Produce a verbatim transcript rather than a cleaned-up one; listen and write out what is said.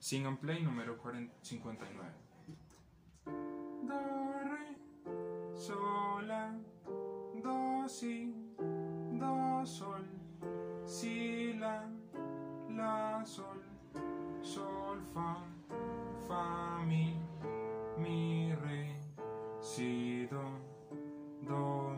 Sing and Play número cincuenta y nueve. Do, re, sol, la, do, si, do, sol, si, la, la, sol, sol, fa, fa, mi, mi, re, si, do, do,